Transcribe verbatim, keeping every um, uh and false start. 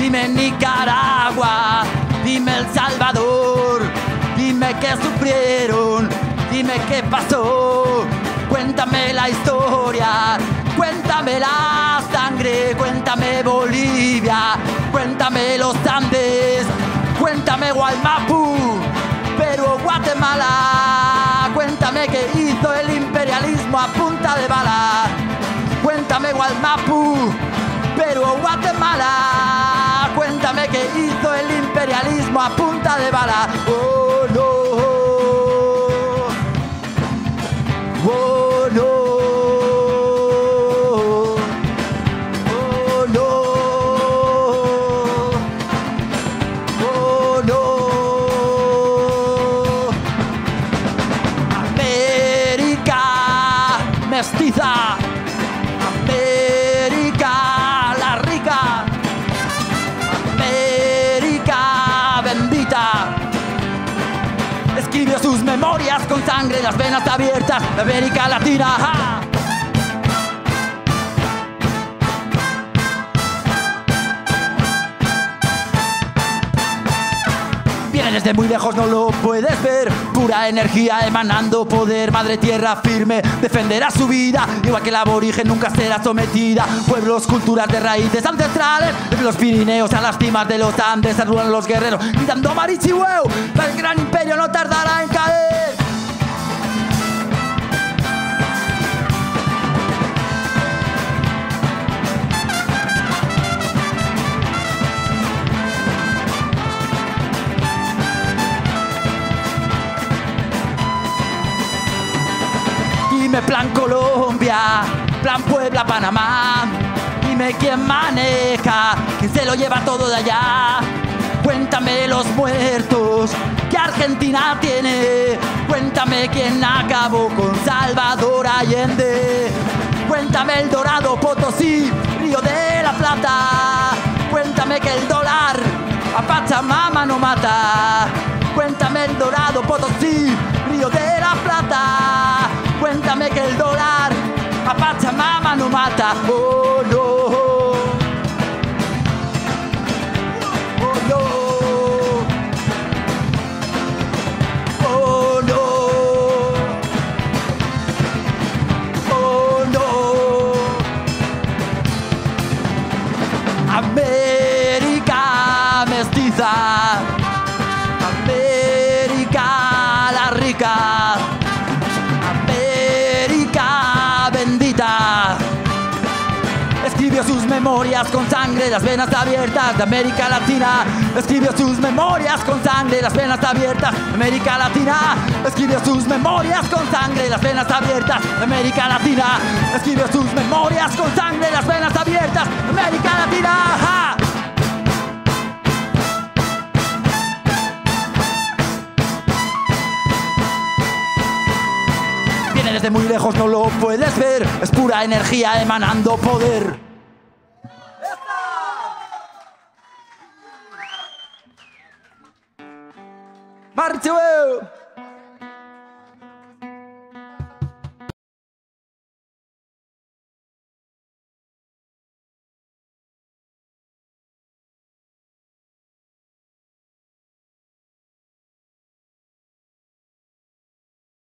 Dime Nicaragua, dime El Salvador, dime qué sufrieron, dime qué pasó. Cuéntame la historia, cuéntame la sangre, cuéntame Bolivia, cuéntame los Andes, cuéntame Gualmapu, Perú o Guatemala. Cuéntame qué hizo el imperialismo a punta de bala. Cuéntame Gualmapu, Perú o Guatemala. Cuéntame qué hizo el imperialismo a punta de bala. Oh no, oh no, oh no, oh no. América mestiza, América la rica, América bendita. Escribió sus memorias con sangre, las venas abiertas de América Latina. ¡Ja! Viene desde muy lejos, no lo puedes ver. Pura energía emanando poder. Madre tierra firme, defenderá su vida. Igual que el aborigen nunca será sometida. Pueblos, culturas de raíces ancestrales. Desde los Pirineos a las cimas de los Andes se rulan los guerreros gritando Marichihueu. El gran imperio no tardará en caer. Dime plan Colombia, plan Puebla, Panamá. Dime quién maneja, quién se lo lleva todo de allá. Cuéntame los muertos que Argentina tiene. Cuéntame quién acabó con Salvador Allende. Cuéntame el Dorado, Potosí, Río de la Plata. Cuéntame que el dólar a Pachamama no mata. Cuéntame el Dorado, Potosí, Río de la Plata. Cuéntame que el dólar a Pachamama no mata. Oh no, oh no, oh no, oh no. América mestiza, América la rica, escribió sus memorias con sangre, las venas abiertas de América Latina. Escribió sus memorias con sangre, las venas abiertas de América Latina. Escribió sus memorias con sangre, las venas abiertas de América Latina. Escribió sus memorias con sangre, las venas abiertas de América Latina. ¡Ja! Viene desde muy lejos, no lo puedes ver. Es pura energía emanando poder. Marchihueu.